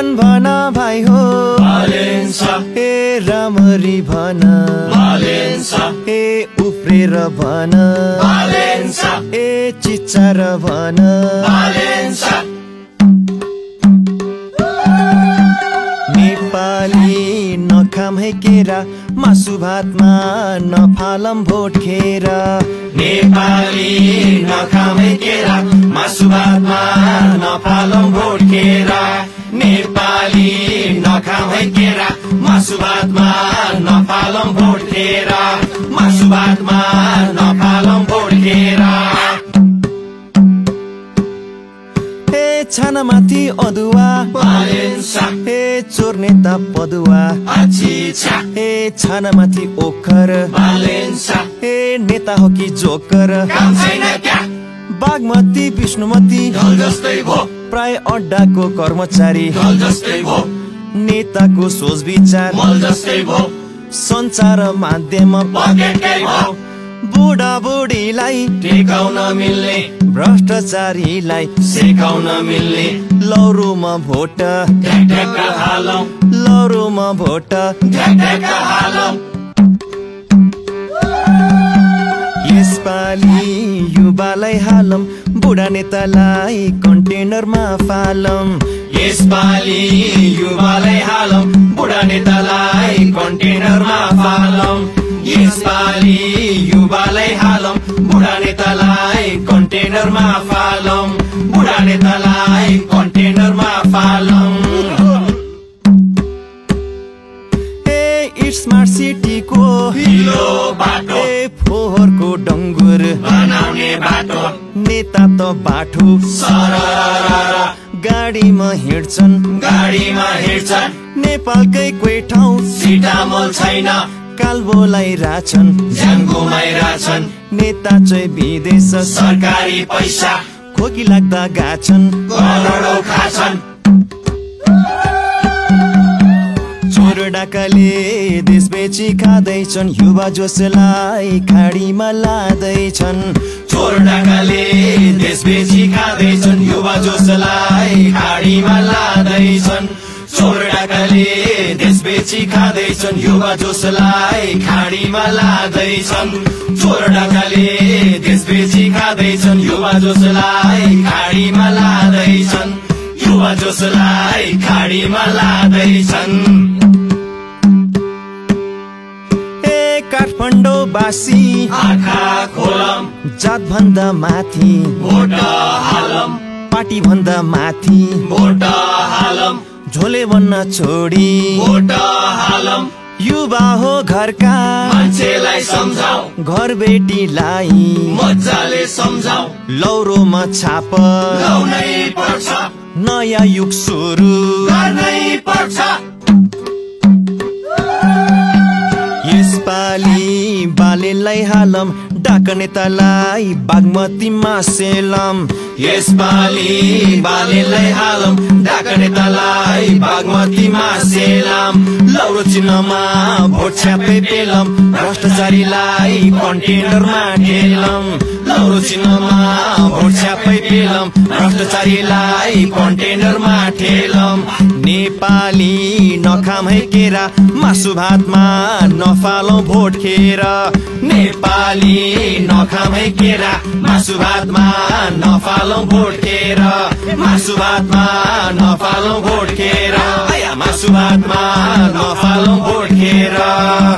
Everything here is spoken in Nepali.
भन भन भाइ हो भालेन्सा ए रामरी भन भालेन्सा ए उफ्रेर भन भालेन्सा ए चिच्चार भन भालेन्सा नेपाली नखाम है केरा मासु भातमा नफालम भोट खेर नेपाली नखामै केरा मासु भातमा नफालम भोट खेरा नेपाली नखामै केरा मासु भातमा नफालम भोट खेरा मासु भातमा नफालम भोट खेरा ए छानामाथि अदुवा भालेन्सा ए चोर नेता पदुवा आछिछा ए छानामाथि ओखर भालेन्सा ए नेता हो कि जोकर काम छैन क्या बागमती विष्णुमती ढल जस्तै भो प्राय अड्डाको कर्मचारी ढल जस्तै भो नेताको सोच विचार मल जस्तै भो सञ्चार माध्यम पकेटकै भो बुढा बुढीलाई टेकाउन मिल्ने भ्रष्टाचारीलाई सिकाउन मिल्ने लौरोमा भोट ढ्याक ढ्याक हालौं लौरोमा भोट ढ्याक ढ्याक हालौं यसपालि युवालाई हालम बुढा नेतालाई कन्टेनरमा फालम यसपालि युवालाई हालौं बुढा नेतालाई कन्टेनरमा फालौं यसपालि युवालाई हालौं बुढा नेतालाई कन्टेनरमा फालौं बुढा नेतालाई कन्टेनरमा फालौं ए स्मार्ट सिटीको हिलो बाटो ए फोहोरको डङ्गुर बनाउने बाटो नेता त बाठो सरररर गाडीमा हिँड्छन् गाडीमा हिँड्छन् नेपालकै कोही ठाउँ सिटामोल छैन कालबोलाई राछन् ज्यान गुमाइरहेछन् नेता चाहिँ विदेश सरकारी पैसा खोकी लाग्दा गाछन् करोडौं खाछन् चोर डाकाले देश बेची खाँदैछन् युवा जोसलाई खाडीमा लाँदैछन् चोर डाकाले देश बेची खाँदैछन् युवा जोसलाई खाडीमा लाँदैछन् चोर डाकाले देश बेची खाँदैछन् युवा जोसलाई खाडीमा लाँदैछन् चोर डाकाले देश बेची खाँदैछन् युवा जोसलाई खाडीमा लाँदैछन् युवा जोसलाई खाडीमा लाँदैछन् ए काठमाडौँ बासी आँखा खोलम जात भन्दा माथि भोट हालम पार्टी भन्दा माथि भोट हालम झोले बन्न छोडी भोट हालम युवा हो घरका मान्छेलाई सम्झाऊ घर बेटीलाई मजाले सम्झाऊ लौरोमा छाप लाउनै पर्छ नयाँ युग सुरु गर्नै पर्छ यसपालि बालेलाई हालम डाका नेतालाई बागमतीमा सेलम यसपालि बालेलाई हालम डाका नेतालाई बागमतीमा सेलम लौरो चिन्हमा भोट छ्यापै पेलम भ्रष्टाचारीलाई कन्टेनरमा ठेलम लौरो चिन्हमा भोट छ्यापै पेलम भ्रष्टाचारीलाई कन्टेनरमा ठेलम नेपाली नखाम है केरा मासु भातमा नफालौं भोट खेर नेपाली नखाम है केरा मासु भातमा नफालौं भोट खेर मासु भातमा नफालौं भोट खेर मासु भातमा नफालौं भोट खेर